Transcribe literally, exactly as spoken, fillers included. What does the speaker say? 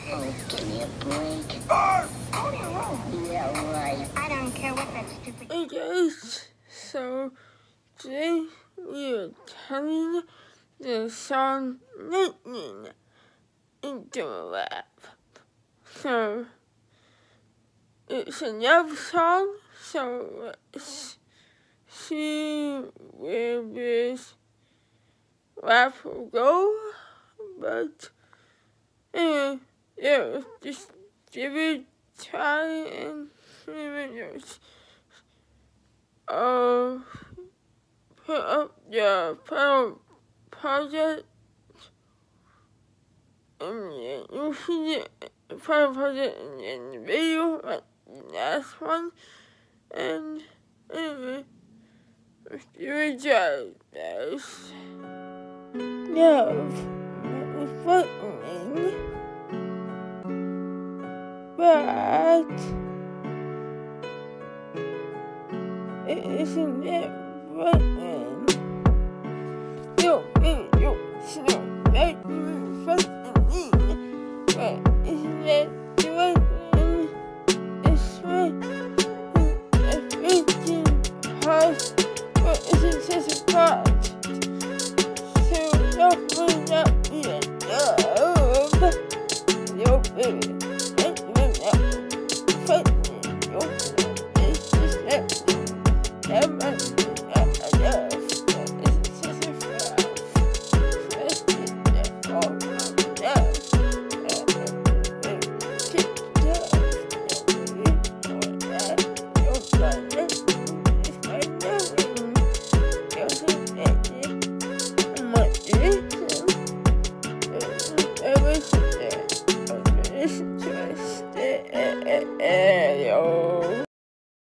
Oh, give me a break. Oh, go to your room. Yeah, right. I don't care what that stupid... Hey guys, so today we are telling the song Lightning into a rap. So it's a love song, so let's see where this rap will go. But anyway, yeah, just give it a try and see what it goes. Uh, put up the final project, and then you'll see the final project in the video, like the last one. And anyway, let's do a job, guys. Love is frightening, but it isn't it frightening. No, it don't smell like frightening, but isn't it frightening? It's frightening, it's freaking hard, but isn't such a part. So love will not be enough. Yo, baby, it will not frightening. Yo, it's just that. That must be not enough. It's just a fraud. Let's get that all enough. Keep tough. You'll that. You'll find it. It's my knowing. You'll see that. I'm not listen. I wish that I would listen to us.